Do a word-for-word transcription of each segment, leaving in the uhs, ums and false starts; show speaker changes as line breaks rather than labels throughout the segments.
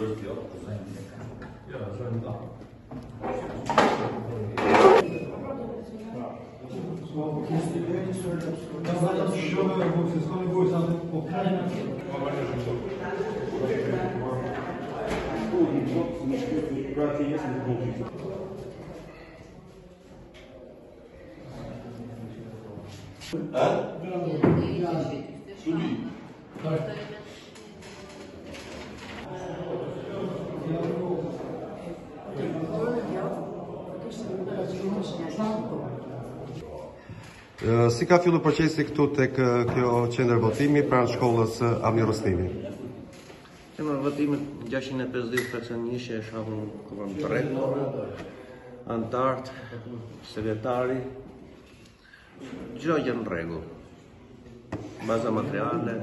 Si ka fillu procesi këtu tek kjo qendër votimi pranë shkollës Amir Rustimi?
Qendra votimit gjashtëqind e pesëdhjetë personishë e shahun kuram të rregull, antarët, sekretari, çdo gjë në rregull. Baza materiale.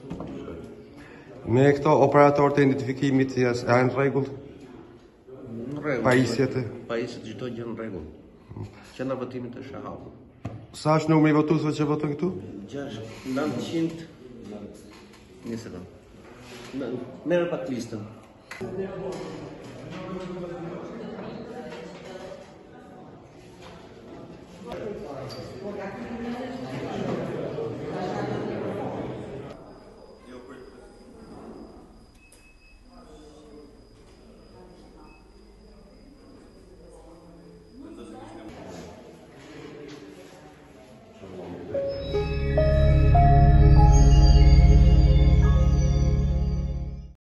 Me këto operatorët e identifikimit janë në rregull?
Në rregull.
Pajisjet?
Pajisjet çdo gjë në rregull. Qendra votimit është e hapur.
Sa është numri i votuesve që votojnë këtu?
gjashtë nëntëqind. Një sekond. Merë pak listën.